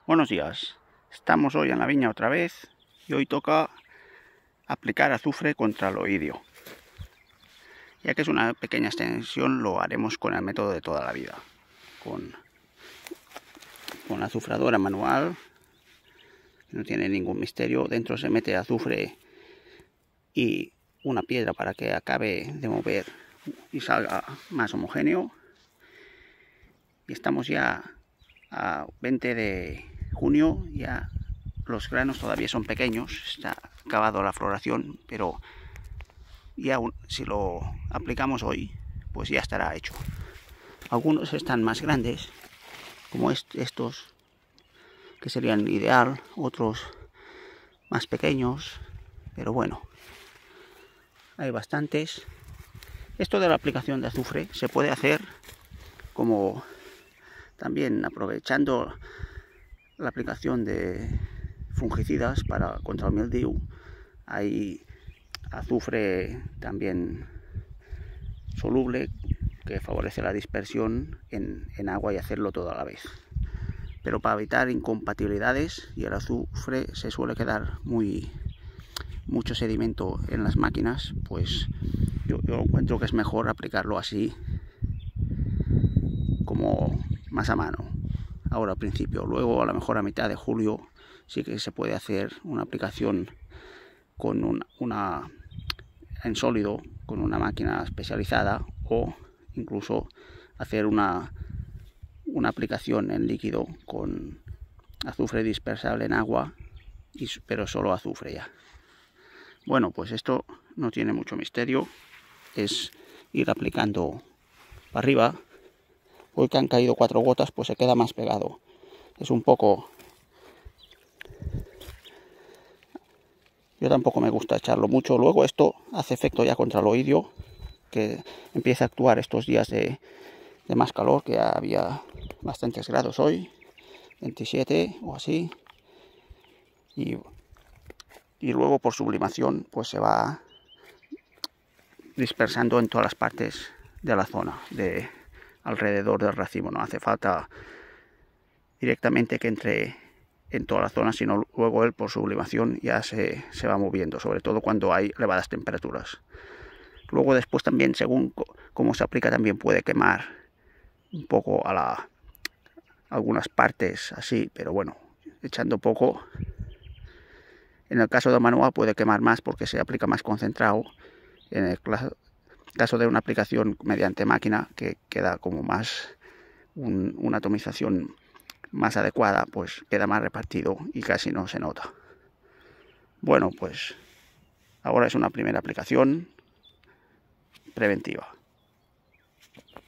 Buenos días, estamos hoy en la viña otra vez y hoy toca aplicar azufre contra el oidio. Ya que es una pequeña extensión, lo haremos con el método de toda la vida, con la azufradora manual, que no tiene ningún misterio. Dentro se mete azufre y una piedra para que acabe de mover y salga más homogéneo. Y estamos ya a 20 de junio, ya los granos todavía son pequeños, está acabado la floración, pero ya si lo aplicamos hoy, pues ya estará hecho. Algunos están más grandes, como estos, que serían ideal, otros más pequeños, pero bueno, hay bastantes. Esto de la aplicación de azufre se puede hacer como también aprovechando la aplicación de fungicidas contra el mildiu. Hay azufre también soluble que favorece la dispersión en agua y hacerlo todo a la vez. Pero para evitar incompatibilidades, y el azufre se suele quedar mucho sedimento en las máquinas, pues yo encuentro que es mejor aplicarlo así, como más a mano. Ahora al principio, luego a lo mejor a mitad de julio sí que se puede hacer una aplicación con en sólido, con una máquina especializada, o incluso hacer una aplicación en líquido con azufre dispersable en agua, pero solo azufre ya. Bueno, pues esto no tiene mucho misterio, es ir aplicando para arriba. Hoy que han caído 4 gotas, pues se queda más pegado. Es un poco... Yo tampoco me gusta echarlo mucho. Luego esto hace efecto ya contra el oidio, que empieza a actuar estos días de más calor, que había bastantes grados hoy, 27 o así. Y luego por sublimación pues se va dispersando en todas las partes de la zona de alrededor del racimo. No hace falta directamente que entre en toda la zona, sino luego él por sublimación ya se va moviendo, sobre todo cuando hay elevadas temperaturas. Luego después también, según cómo se aplica, también puede quemar un poco algunas partes así, pero bueno, echando poco. En el caso de manual puede quemar más porque se aplica más concentrado. En el caso de una aplicación mediante máquina, que queda como más una atomización más adecuada, pues queda más repartido y casi no se nota. Bueno, pues ahora es una primera aplicación preventiva.